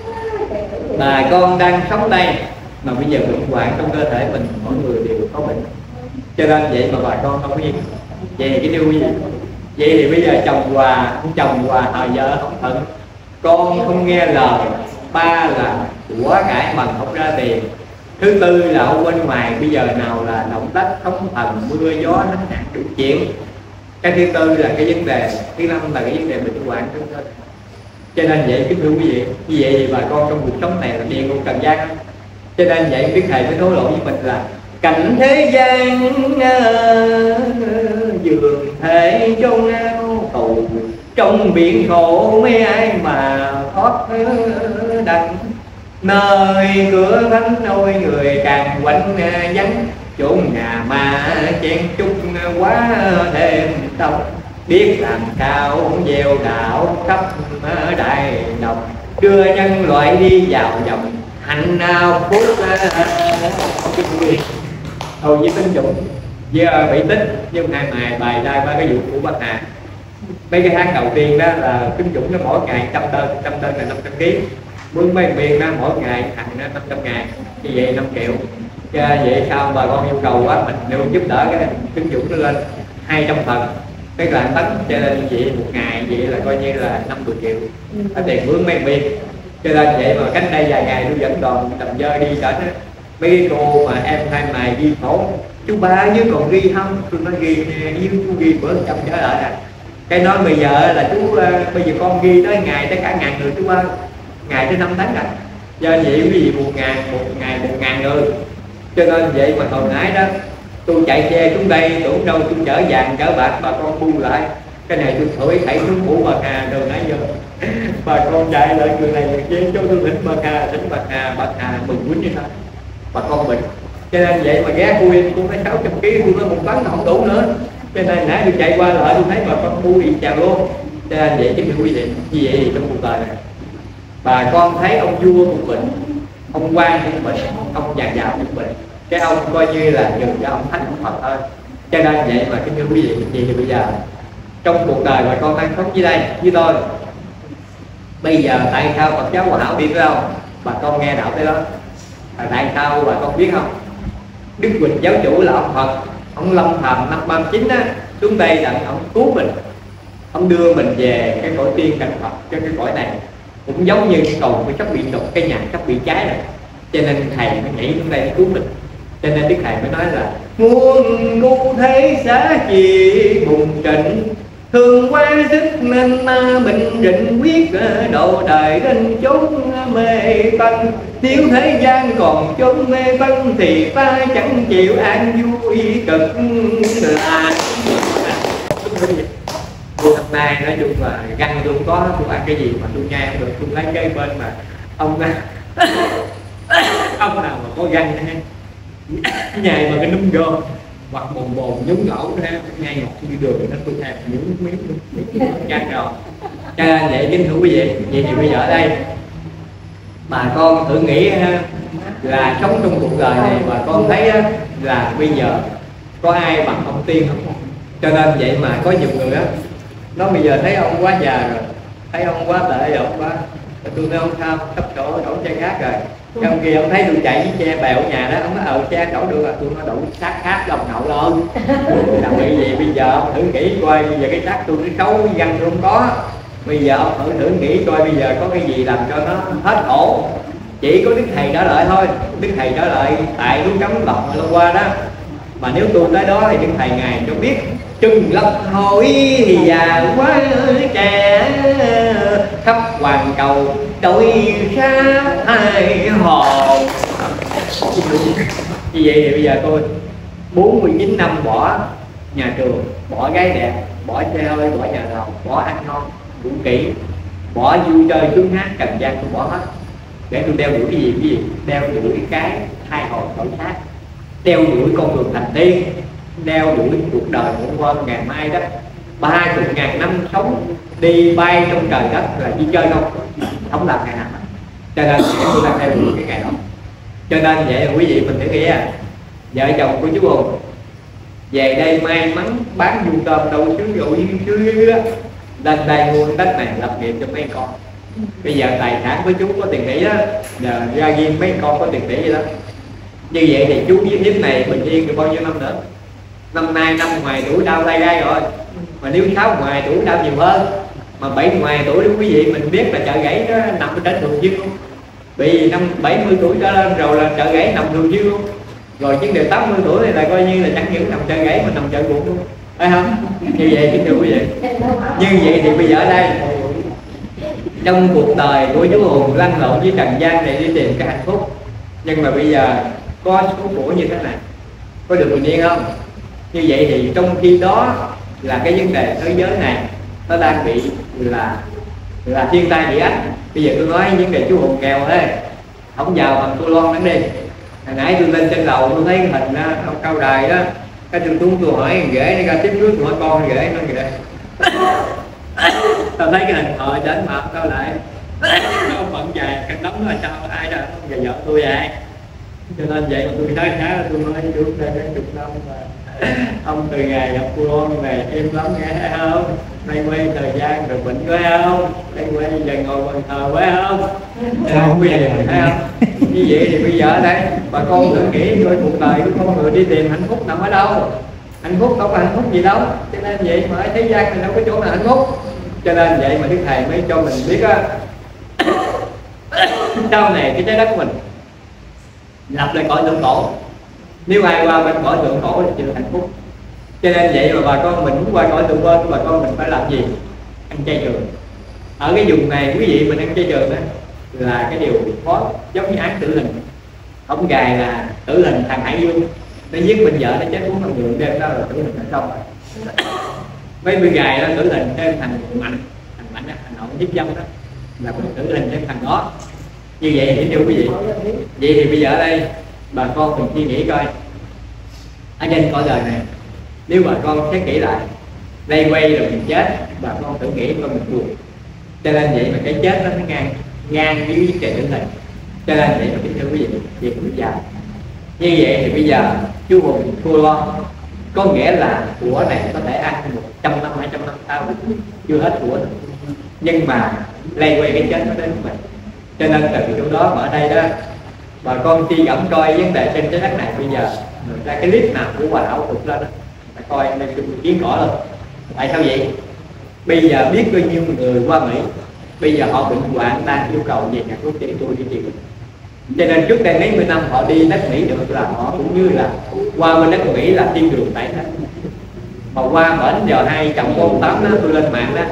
bà con đang sống đây mà bây giờ bệnh hoạn trong cơ thể mình mỗi người đều có bệnh. Cho nên vậy mà bà con không biết. Vậy thì cái điều gì? Vậy thì bây giờ chồng hòa, chồng hòa thời vợ không thuận, con không nghe lời, ba là của cải bằng không ra tiền, thứ tư là ở bên ngoài bây giờ nào là động đất, sóng thần, mưa gió, nắng hạn đủ chuyện. Cái thứ tư là cái vấn đề, thứ năm là cái vấn đề bệnh hoạn trong cơ thể. Cho nên vậy kính thưa quý vị, như vậy thì bà con trong cuộc sống này là địa ngục trần gian. Cho nên vậy Đức Thầy mới thổ lộ với mình là cảnh thế gian dường thể châu ngao tù, trong biển khổ mấy ai mà thoát đành, nơi cửa thánh ôi người càng quanh vắng, chốn nhà mà chen chúc quá thêm đông, biết làm sao gieo đạo khắp đại đồng, đưa nhân loại đi vào dòng hạnh nào phúc. Hầu như tinh dụng với bị tích nhưng hai bài bài đai ba cái vụ của Bắc Hà. Mấy cái tháng đầu tiên đó là kinh dụng nó mỗi ngày trăm đơn, trăm đơn là năm trăm ký. Muốn mấy viên đó mỗi ngày hành năm trăm ngàn, như vậy năm triệu. Cho vậy sao bà con yêu cầu quá mình nếu giúp đỡ cái kinh dụng nó lên hai trăm phần, cái là tấn cho nên như vậy một ngày vậy là coi như là năm mươi triệu. Cái tiền mướn mấy viên. Cho nên vậy mà cách đây vài ngày tôi dẫn đoàn Tầm Dơ đi đến mấy cái cô mà em hai mày ghi khổ, chú ba với còn ghi không? Tôi nói ghi nè, với chú ghi bữa trăm trở lại à. Cái nói bây giờ là chú uh, bây giờ con ghi tới ngày tới cả ngàn người chú ba, ngày tới năm tháng rồi. Do vậy quý vị một ngàn, một ngày một ngàn người. Cho nên vậy mà hồi nãy đó tôi chạy xe xuống đây, tưởng đâu tôi chở vàng chở bạc bà con bu lại. Cái này tôi thổi thảy xuống phủ Bạc Hà rồi nãy giờ. Bà con chạy lại người này người kia cho tôi thỉnh Bạc Hà, thỉnh Bạc Hà, Bạc Hà mừng quýnh như thế. Bà con bệnh. Cho nên vậy mà ghé cô em cũng phải sáu trăm ký, tôi nói một tấn không đủ nữa. Cho nên nãy tôi chạy qua lại tôi thấy bà con bu bị chào luôn. Cho nên vậy chứ quý vị, như vậy thì trong cuộc đời này bà con thấy ông vua cũng bệnh, ông quan cũng bệnh, ông già già cũng bệnh, cái ông coi như là nhường cho ông thánh ông Phật thôi. Cho nên vậy mà cái thưa quý vị, vậy thì bây giờ trong cuộc đời bà con đang sống dưới đây với tôi. Bây giờ tại sao Phật giáo Hòa Hảo đi tới đâu bà con nghe đạo tới đó? Tại sao bà con biết không? Đức Huỳnh giáo chủ là ông Phật, ông lâm phàm năm ba mươi chín á, xuống đây đặng ông cứu mình, ông đưa mình về cái cõi tiên cảnh Phật cho cái cõi này. Cũng giống như cầu mới sắp bị đột, cái nhà sắp bị cháy rồi, cho nên thầy mới nhảy xuống đây để cứu mình. Cho nên Đức Thầy mới nói là muôn ngu thế xá chi bùng trịnh, thương quá sức nên bình định quyết độ đời đến chốn mê phân. Thiếu thế gian còn chốn mê phân thì ta chẳng chịu an vui cực là. Hôm nay nói chung là găng tôi không có, tôi ăn cái gì mà tôi nghe không được, tôi lấy cái bên mà ông ông nào mà có găng ha, nhai mà cái núm gom hoặc bồn bồn nhúng lẩu ra ngay ngọt như đường nó tôi thèm những miếng miếng chán rồi. Cho nên vậy kính thưa quý vị, vậy thì bây giờ ở đây bà con thử nghĩ là sống trong cuộc đời này bà con thấy là bây giờ có ai bằng ông Tiên không? Cho nên vậy mà có nhiều người á nó bây giờ thấy ông quá già rồi, thấy ông quá tệ rồi, ông quá tôi nói ông sao sắp đổ đổ xe khác rồi. Trong kia ông thấy tôi chạy với xe bèo nhà đó, ông nói ờ xe đổ được là tôi nó đổ sát khác đồng hậu luôn. Là bởi vì bây giờ ông thử nghĩ coi, bây giờ cái xác tôi nó xấu găng tôi không có, bây giờ ông thử thử nghĩ coi bây giờ có cái gì làm cho nó hết khổ. Chỉ có Đức Thầy trả lời thôi. Đức Thầy trả lời tại núi cấm lọc lâu qua đó, mà nếu tôi tới đó thì Đức Thầy ngài cho biết chừng lọc hỏi thì già quá trẻ, khắp hoàn cầu đôi xa hai hồn. Như vậy thì bây giờ tôi bốn mươi chín năm bỏ nhà trường, bỏ gái đẹp, bỏ xe hơi, bỏ nhà giàu, bỏ ăn ngon ngủ kỹ, bỏ vui chơi sướng hát cần gian, tôi bỏ hết để tôi đeo đuổi cái gì? Cái gì? Đeo đuổi cái hai hồn đổi xác, đeo đuổi con đường thành tiên, đeo đuổi cuộc đời của con ngày mai đó. Ba chục ngàn năm sống đi bay trong trời đất là chỉ chơi không, không làm ngày nào. Cho nên tôi đang theo đuổi cái ngày đó. Cho nên vậy quý vị mình thử nghĩ à, vợ chồng của chú Hùng về đây may mắn bán vuông tôm đâu xứ rượu chứ lên đây mua đất này lập nghiệp cho mấy con. Bây giờ tài sản của chú có tiền tỷ đó, giờ ra riêng mấy con có tiền tỷ vậy đó. Như vậy thì chú với tiếp này bình yên được bao nhiêu năm nữa? Năm nay năm ngoài tuổi đau tay gai rồi, mà nếu sáu ngoài tuổi đau nhiều hơn, mà bảy ngoài tuổi đó quý vị mình biết là chợ gãy nó nằm ở trên thường xuyên luôn. Vì năm bảy mươi tuổi trở lên rồi là chợ gãy nằm thường xuyên luôn. Rồi vấn đề tám mươi tuổi này là coi như là chẳng những nằm chợ gãy mà nằm chợ ruột luôn, phải không? Như vậy kính thưa quý vị. Như vậy thì bây giờ ở đây trong cuộc đời của chú Hùng lăn lộn với trần gian này đi tìm cái hạnh phúc, nhưng mà bây giờ có số của như thế này có được bình yên không? Như vậy thì trong khi đó là cái vấn đề thế giới này nó đang bị là là thiên tai địa ách. Bây giờ tôi nói vấn đề chú Hùng nghèo thế, không giàu bằng tôi loan lắm đi. Hồi nãy tôi lên trên lầu tôi thấy cái hình đó, ông cao đài đó, cái tôi xuống tôi hỏi ghế nó ra tiếp trước tôi hỏi con ghế nó kìa. Tao thấy cái hình họ đến mà cao lại ông bận dài cái đống là sao ai đó giờ vợ tôi vậy. Cho nên vậy mà tôi thấy khá tôi nói trước đây mấy chục năm mà ông từ ngày gặp cô Loan này em lắm nghe thấy không? Đây quay thời gian rồi bệnh quá không? Đây quay giờ ngồi bàn thờ quá không? Không bây giờ thấy không? Như vậy thì bây giờ ở đây bà con thử nghĩ coi cuộc đời của con người đi tìm hạnh phúc nằm ở đâu? Hạnh phúc đâu có hạnh phúc gì đâu. Cho nên vậy mà ở thế gian này đâu có chỗ nào hạnh phúc. Cho nên vậy mà Đức Thầy mới cho mình biết á, sau này cái trái đất của mình lập lại cõi thượng cổ. Nếu ai qua bên cõi thượng cổ thì chưa hạnh phúc. Cho nên vậy mà bà con mình muốn qua cõi thượng bên, bà con mình phải làm gì? Ăn chay trường. Ở cái vùng này quý vị mình ăn chay trường đó là cái điều khó, giống như án tử hình. Không gài là tử hình thằng Hải Dương nó giết mình vợ nó chết bốn năm người đêm đó là tử hình đã xong rồi. Mấy mươi gài đó tử hình thêm thằng Mạnh, thằng Mạnh đó, thằng nội hiếp dâm đó là mình tử hình thêm thằng đó. Như vậy thì thưa quý vị, vậy thì bây giờ ở đây bà con mình suy nghĩ coi, ở trên cõi đời này nếu bà con xét kỹ lại đây quay rồi mình chết, bà con thử nghĩ coi mình buồn. Cho nên vậy mà cái chết nó ngang ngang với vấn đề tử hình. Cho nên vậy mà kính thưa quý vị, việc cũng dài. Như vậy thì bây giờ chú Hùng thua lo có nghĩa là của này có thể ăn một trăm năm hai trăm năm sau chưa hết của nữa. Nhưng mà lây quay cái chết nó đến mình, cho nên từ chỗ đó mà ở đây đó bà con khi gẫm coi vấn đề trên trái đất này bây giờ người ta cái clip nào của Hòa Hảo tục lên đó, ta coi lên chung kiến cỏ luôn. Tại sao vậy? Bây giờ biết bao nhiêu người qua Mỹ, bây giờ họ bệnh hoạn đang yêu cầu về nhà thuốc để tôi đi trị. Cho nên trước đây mấy mươi năm họ đi đất Mỹ được là họ cũng như là qua bên đất Mỹ là thiên đường tại thế. Mà qua bển giờ hai chồng bốn tám đó tôi lên mạng đó,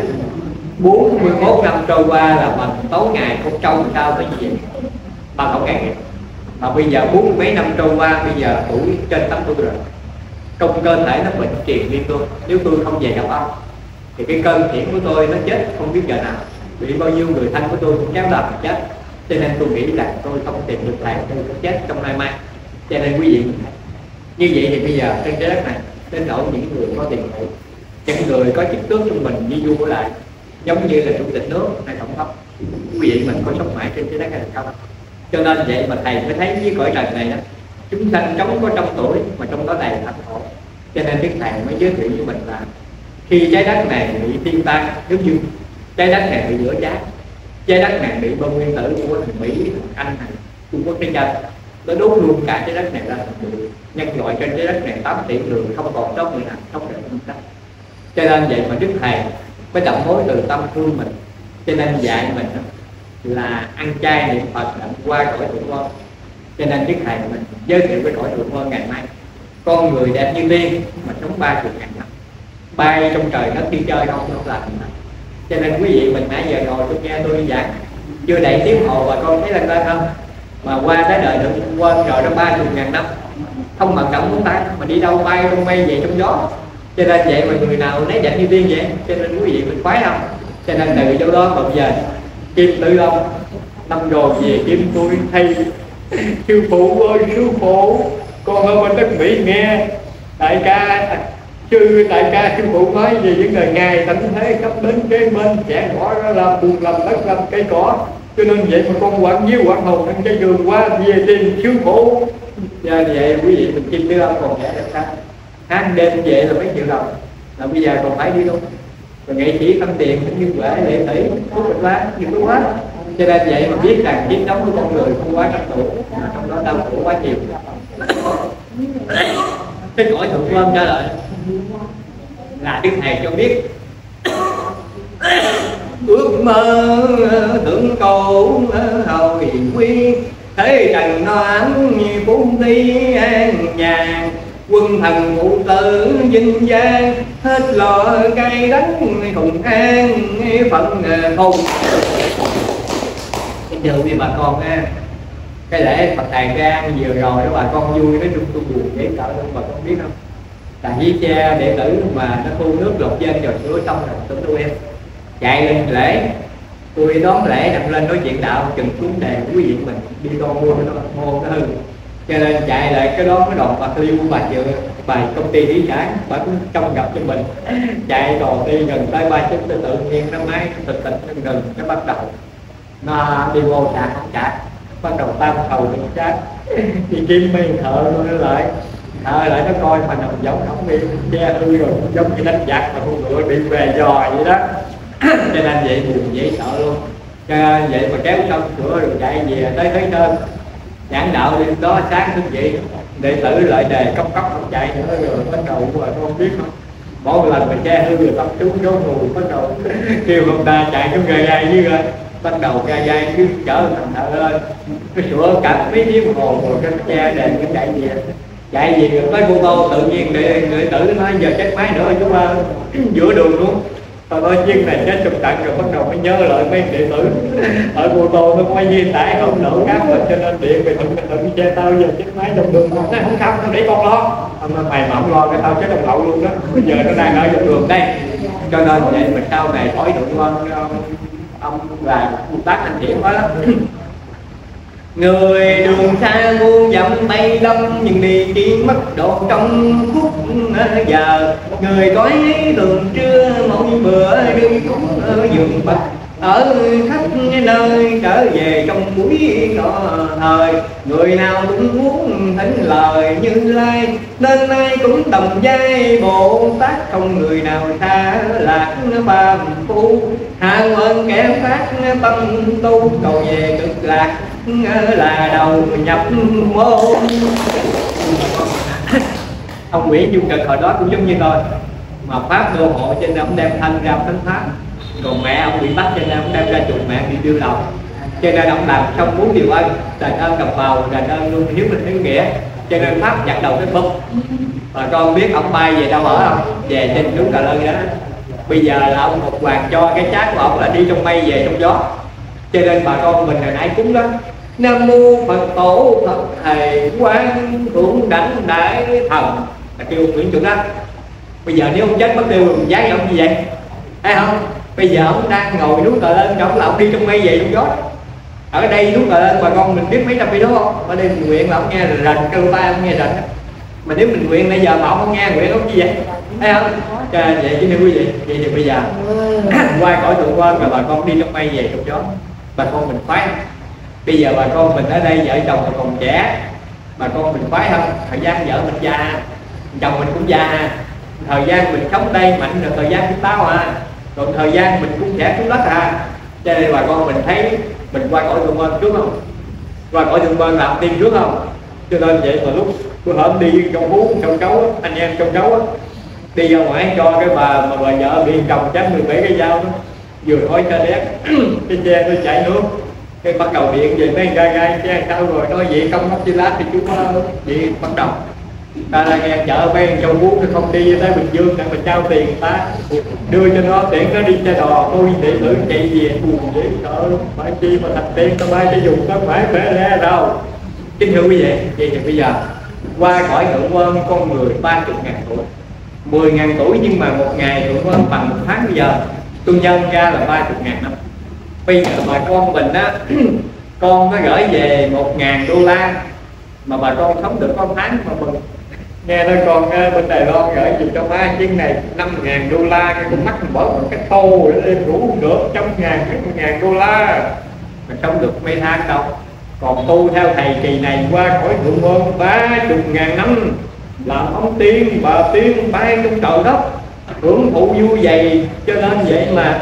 bốn mươi mốt năm trôi qua là mình tối ngày không trông sao phải gì vậy? Ba không ngàn. Mà bây giờ bốn mươi mấy năm trôi qua, bây giờ tuổi trên tám mươi rồi, trong cơ thể nó bệnh truyền liên tục. Nếu tôi không về gặp ông thì cái cơn thiện của tôi nó chết không biết giờ nào, bị bao nhiêu người thân của tôi cũng kéo đầm chết. Cho nên tôi nghĩ là tôi không tìm được thầy, tôi sẽ chết trong nay mai. Cho nên quý vị như vậy thì bây giờ trên trái đất này đến nỗi những người có tiền hiệu, những người có chức tước trong mình như vua lại, giống như là chủ tịch nước hay tổng thống, quý vị mình có sống mãi trên trái đất này không? Cho nên vậy mà thầy mới thấy với cõi trần này đó, chúng sanh sống có trăm tuổi mà trong đó đầy hạnh khổ. Cho nên đức thầy mới giới thiệu với mình là khi trái đất này bị thiên tai, giống như trái đất này bị lửa cháy, trái đất này bị bom nguyên tử của thằng Mỹ, thằng Anh này, Trung Quốc trên chân, nó đốt luôn cả trái đất này ra thành bụi. Nhân loại trên trái đất này tám tỷ người không còn sót người nào sống được trong đất. Cho nên vậy mà đức thầy mới động mối từ tâm thương mình, cho nên dạy mình là ăn chay niệm Phật là qua cõi thượng vân. Cho nên đức thầy mình giới thiệu cái cõi thượng vân ngày nay, con người đẹp như tiên mà sống ba chục ngàn năm, bay trong trời đất đi chơi không không làm gì. Cho nên quý vị mình nãy giờ rồi tôi nghe tôi đi giảng chưa đầy tiếng hồ bà con thấy lên lên không, mà qua cái đời được quên rồi đó ba chục ngàn năm không mà động ngón tay mà đi đâu bay trong mây về trong gió. Cho nên vậy mà người nào nấy đẹp như tiên vậy, cho nên quý vị mình khoái không? Cho nên từ chỗ đó bây giờ Kim Tử Long năm rồi về kiếm tôi thay sư phụ ơi sư phụ, con ở bên đất Mỹ nghe đại ca sư đại ca sư phụ nói về những đời ngày tận thế sắp đến kế bên trẻ nhỏ nó làm buồn làm đất làm cây cỏ, cho nên vậy mà con quặn nhiêu quặn hồn trên cây đường qua về tìm sư phụ. Giờ vậy quý vị mình Kim Tử Long còn trẻ được sao? Hát đêm về là mấy triệu đồng, là bây giờ còn phải đi luôn. Rồi nghệ sĩ Tâm Tiền cũng như Huệ Lệ Thủy Phúc Bạch Lá nhiều cái quá. Cho nên vậy mà biết rằng chiến đấu của con người không quá trăm tuổi, trong đó đau khổ quá nhiều. Cái cõi thượng vân trả lời là đức thầy cho biết ước mơ tưởng cầu hồi quy, thế trần noãn phú ti an nhàn, quân thần phụ tử vinh giang, hết lò cay đắng cùng an phận không. Thưa quý bà con ha, cái lễ Phật đàn Rang vừa rồi đó bà con vui, nói chung tôi buồn dễ sợ luôn bà con biết không? Tại vì cha đệ tử mà nó thu nước lột dân rồi sửa xong rồi tôi tôi em chạy lên lễ, tôi đón lễ đặt lên nói chuyện đạo, chừng xuống đèn quý vị mình đi đo mua cái đó mua cái hư, cho nên chạy lại cái đó cái đoàn bạc liêu của bà vừa bài công ty thủy sản bà cũng trông gặp cho mình, chạy đồ đi gần tới ba chút tự nhiên nó máy thực tình gần nó bắt đầu nó đi vô sạc không chạy, bắt đầu tam cầu đi sát thì Kim mới thợ nó lại thợ lại nó coi mà nằm giống không bị che hư rồi, giống như đánh giặc mà con ngựa bị về giò vậy đó. Cho nên vậy buồn dễ sợ luôn. Cho vậy mà kéo xong sửa rồi chạy về tới Thới Sơn giảng đạo đi đó, sáng thức dậy đệ tử lại đề cấp cấp không chạy nữa, rồi bắt đầu rồi con biết không, mỗi lần mà che hư rồi tập trung vô ngủ bắt đầu kêu ông ta chạy xuống gai gai dưới rồi bắt đầu gai gai cứ chở thằng thợ lên cái sửa cả mấy tiếng hồ rồi cái che đèn cái chạy về chạy về rồi tới cô tô tự nhiên đệ, đệ tử nói giờ chết máy nữa chú ba giữa đường luôn. Thôi nói chiếc này chết trong trận rồi bắt đầu mới nhớ lại mấy đệ tử ở cô tô nó có mấy viên tải không nổ cáp rồi, cho nên điện về thằng thằng che tao giờ chết máy trong đường. Nó không không tao để con lo, mày mà không lo cái tao chết đồng lậu luôn đó. Bây giờ nó đang ở trong đường đây, cho nên vậy mà sau này hỏi được ông ông là tác anh thiện quá đó. Người đường xa muôn dặm bay lâm, nhưng đi chỉ mất độ trong phút giờ. Người tối thường trưa mỗi bữa đêm cũng ở giường bậc, ở khắp nơi trở về trong buổi nọ thời, người nào cũng muốn thỉnh lời Như Lai, nên nay cũng đồng vai Bồ Tát, không người nào xa lạc phàm phu. Hạ ơn kẻ phát tâm tu, cầu về cực lạc là đầu nhập môn. Ông Nguyễn Du Cực hồi đó cũng giống như tôi, mà pháp đô hộ cho nên ông đem thân ra thánh pháp, còn mẹ ông bị bắt cho nên ông đem ra chuột mẹ bị đưa đầu, cho nên ông làm xong muốn điều ân, đền ơn đồng bào, đền ơn luôn hiếu mình hiếu nghĩa, cho nên pháp chặt đầu cái búp. Và con biết ông bay về đâu ở không? Về trên núi Cà Lơ đó. Bây giờ là ông Ngọc Hoàng cho cái chát của ông là đi trong mây về trong gió, cho nên bà con mình hồi nãy cúng đó: Nam mô Phật tổ Phật thầy Quan Thượng Đảnh Đại Thần, là kêu Nguyễn Chủ đó. Bây giờ nếu ông chết mất tiêu giấy ông như vậy, thấy không? Bây giờ ông đang ngồi núi Cà Lên, ông là ông đi trong mây về trong gió. Ở đây núi Cà Lên bà con mình biết mấy trăm cây đó không? Ở đây mình nguyện là ông nghe rền, kêu tay ông nghe rền. Mà nếu mình nguyện bây giờ mà ông không nghe nguyện ông như vậy, thấy không? Cho nên vậy chứ nếu quý vị, vậy thì bây giờ qua cõi thượng quan là bà con đi trong mây về trong gió, bà con mình khoái. Bây giờ bà con mình ở đây vợ chồng còn trẻ, bà con mình khoái không? Thời gian vợ mình già, chồng mình cũng già, thời gian mình sống đây mạnh rồi thời gian chúng tao à, còn thời gian mình cũng trẻ xuống đất à. Cho nên bà con mình thấy mình qua cõi thượng quan trước không? Qua cõi thượng quan làm tiên trước không? Cho nên vậy mà lúc tôi hôm đi trong bú trong cháu, anh em trong cháu đi ra ngoài cho cái bà mà bà vợ bị chồng chết mười bảy cái dao đó, vừa nói cho đét cái xe tôi chạy nước, cái bắt đầu điện về mấy gai gai xe sao rồi nói vậy không hấp chi lát thì chú vậy bắt đầu ta là nghe chợ mấy châu bú cái không đi tới Bình Dương để mà trao tiền ta đưa cho nó tiện nó đi xe đò, tôi để tử chạy về buồn dễ sợ phải chi mà thành tiền tao bay cho dùng nó phải phải lẽ đâu. Kính thưa quý vị, vậy thì bây giờ qua cõi thượng quan con người ba mươi ngàn tuổi, mười ngàn tuổi, nhưng mà một ngày thượng quan bằng một tháng. Bây giờ tôi nhân ra là ba mươi ngàn năm. Bây giờ bà con mình á, con nó gửi về một ngàn đô la mà bà con sống được con tháng mà mừng. Nghe nói con bên Đài Loan gửi về cho ba chiếc này năm ngàn đô la, cái con mắt mình bỏ một cái tô để em ngủ không được, trăm ngàn mấy một ngàn đô la mà sống được mấy tháng đâu. Còn tu theo thầy kỳ này qua khỏi thượng quan ba chục ngàn năm, làm ông tiên bà tiên bay trong trời đất, hưởng thụ vui vậy. Cho nên vậy mà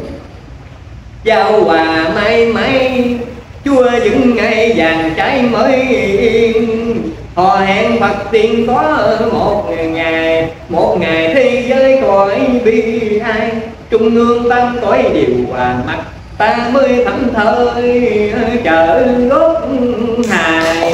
giao hòa may may Chúa những ngày vàng trái mới yên, họ hẹn Phật tiên có một ngày, một ngày thế giới cõi bi ai, trung ương tâm cõi điều hòa mặt ta mới thảnh thơi chợ gốc hài.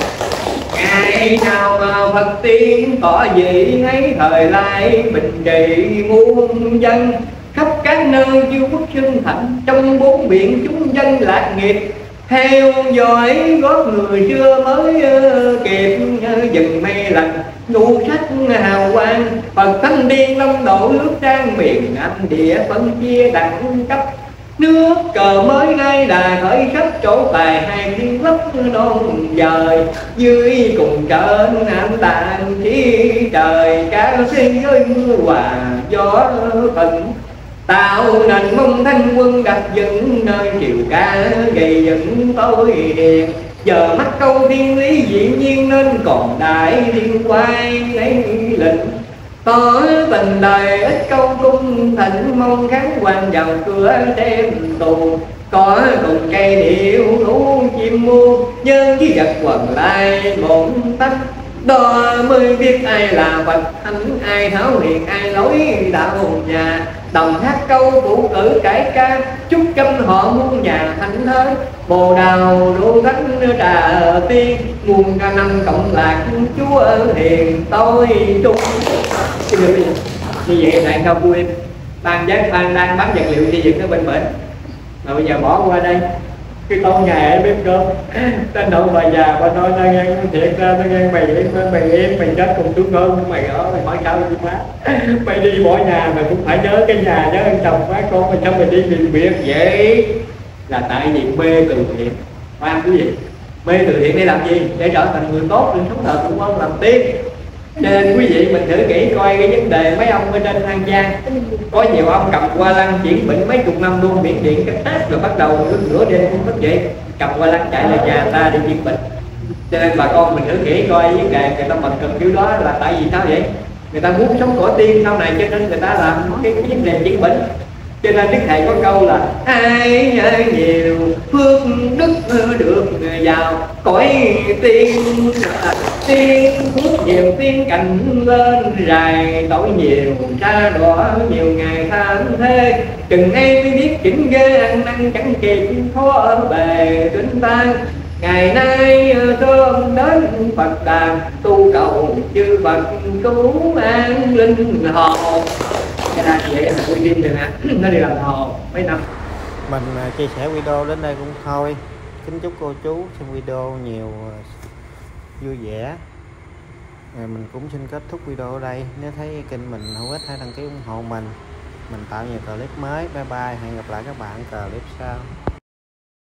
Ngày nào mà Phật tiên tỏ vị ấy thời lai bình trị muôn dân, khắp các nơi chư quốc xưng thạnh, trong bốn biển chúng dân lạc nghiệp, theo dõi gót người xưa mới kịp dừng mây lành nụ sách hào quang. Phật thanh điên long độ nước trang miền Nam địa phân chia đẳng cấp, nước cờ mới ngay đà khởi khắp chỗ tài hai thiên lấp non dời, dưới cùng trên ám tàn chỉ trời cả thế giới mưa hòa gió phận, tạo nền mông thanh quân đặt dựng nơi triều ca gây dựng tối đèn. Giờ mắt câu thiên lý dĩ nhiên nên còn đại thiên quay lấy lệnh, tỏ tình đời ít câu cung thịnh, mong kháng hoàng vào cửa đem tù, có cùng cây điệu thú chim muôn nhân với vật quần lai bổn tách. Đó mới biết ai là Phật thánh, ai tháo hiền ai lối đạo nhà, đồng hát câu phụ cử cải ca, chúc trăm họ muôn nhà hạnh thới, bồ đào đô thánh trà tiên, muôn ca năm cộng lạc Chúa hiền tôi chung. Như vậy lại không vui em, ban giác ban đang bán vật liệu xây dựng ở bên bển, mà bây giờ bỏ qua đây cái con ngày ở bếp cơm, tên nội bà già bà nói nó nghe thiệt ra nó nghe mày em mày em mày chết cùng chú ngôn mày ở mày hỏi sao đi má, mày đi bỏ nhà mày cũng phải nhớ cái nhà nhớ anh chồng má con mày sao mày đi tìm việc vậy, là tại vì mê từ thiện. Phải không quý vị? Mê từ thiện để làm gì? Để trở thành người tốt, để sống thờ cũng không làm tiên. Cho nên quý vị mình thử nghĩ coi cái vấn đề mấy ông ở trên An Giang, có nhiều ông cầm qua lăng chuyển bệnh mấy chục năm luôn, miễn điện cái tát rồi bắt đầu lúc nửa đêm cũng thức dậy cầm qua lăng chạy về nhà ta đi chuyển bệnh. Cho nên bà con mình thử nghĩ coi vấn đề người ta mệt cực kiểu đó là tại vì sao vậy? Người ta muốn sống cõi tiên sau này cho nên người ta làm cái, cái vấn đề chuyển bệnh. Cho nên Đức Thầy có câu là ai nhiều phước đức được vào cõi tiên, tiên phước nhiều tiên cành lên rài, tội nhiều xa đỏ nhiều ngày tham thế, chừng ai mới biết chỉnh ghê ăn năn chẳng kịp khó ở bề tính tan. Ngày nay thơm đến Phật đàn tu cầu chư Phật cứu an linh hồn. Cái này vậy là tôi tin rồi nè, nó đi làm hồ mấy năm.
Mình chia sẻ video đến đây cũng thôi. Kính chúc cô chú xem video nhiều vui vẻ. Mình cũng xin kết thúc video ở đây. Nếu thấy kênh mình hữu ích hãy đăng ký ủng hộ mình. Mình tạo nhiều clip mới. Bye bye, hẹn gặp lại các bạn clip sau.